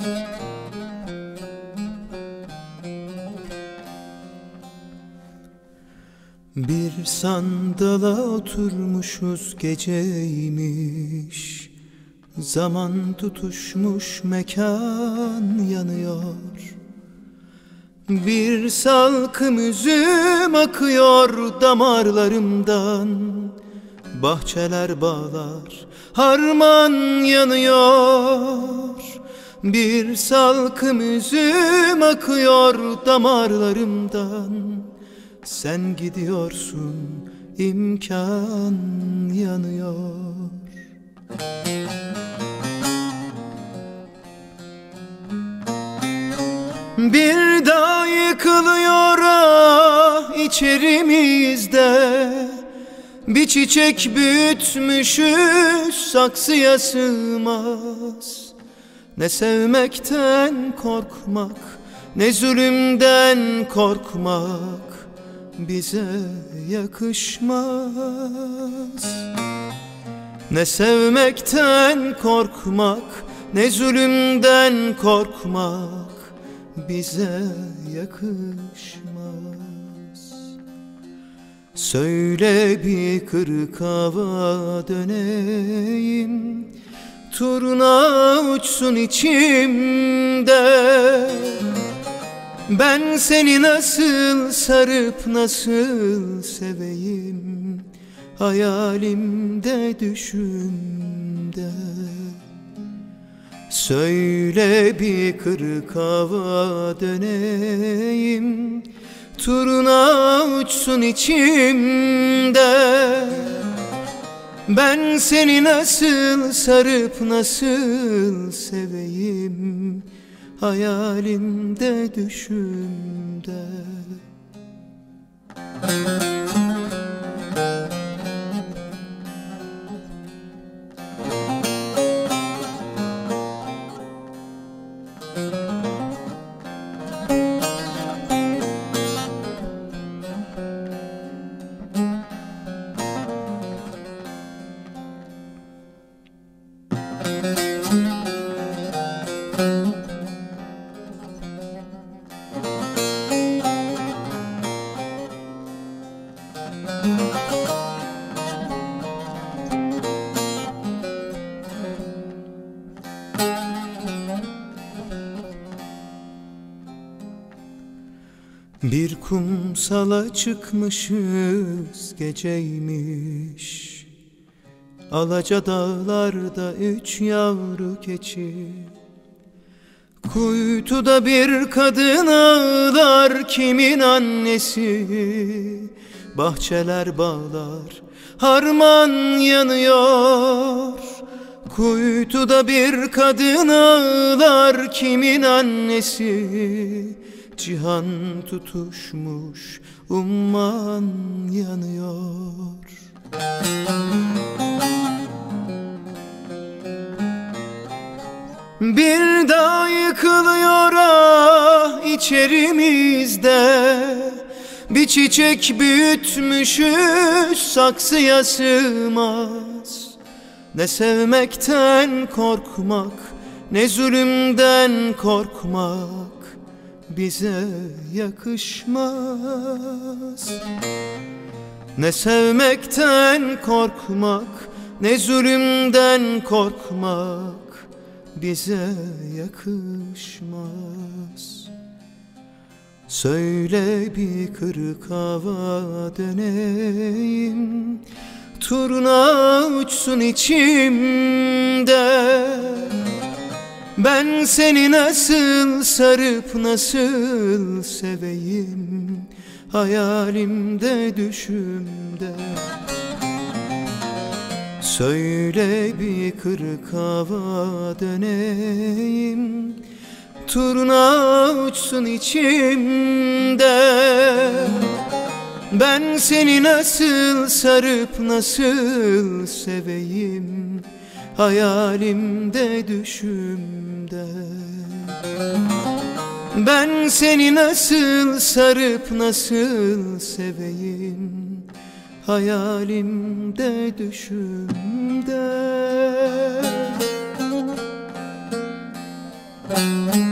Bir sandala oturmuşuz, geceymiş. Zaman tutuşmuş, mekan yanıyor. Bir salkım üzüm akıyor damarlarımdan. Bahçeler, bağlar, harman yanıyor. Bir salkım üzüm akıyor damarlarımdan. Sen gidiyorsun, imkan yanıyor. Bir dağ yıkılıyor ah içerimizde. Bir çiçek büyütmüşüz, saksıya sığmaz. Ne sevmekten korkmak, ne zulümden korkmak bize yakışmaz. Ne sevmekten korkmak, ne zulümden korkmak bize yakışmaz. Söyle bir kırık hava döneyim, turna uçsun içimde. Ben seni nasıl sarıp nasıl seveyim, hayalimde düşümde. Söyle bir kırık hava döneyim, turna uçsun içimde. Ben seni nasıl sarıp nasıl seveyim, hayalimde düşümde. Bir kumsala çıkmışız, geceymiş. Alaca dağlarda 3 yavru keçi. Kuytuda bir kadın ağlar, kimin annesi? Bahçeler, bağlar, harman yanıyor. Kuytuda bir kadın ağlar, kimin annesi? Cihan tutuşmuş, umman yanıyor. Bir dağ yıkılıyor ah içerimizde. Bir çiçek büyütmüşüz, saksıya sığmaz. Ne sevmekten korkmak, ne zulümden korkmak bize yakışmaz. Ne sevmekten korkmak, ne zulümden korkmak bize yakışmaz. Söyle bir kırık hava döneyim, turna uçsun içimde. Ben seni nasıl sarıp nasıl seveyim, hayalimde düşümde. Söyle bir kırık hava döneyim, turna uçsun içimde. Ben seni nasıl sarıp nasıl seveyim, hayalimde düşümde. Ben seni nasıl sarıp nasıl seveyim, hayalimde düşümde. Müzik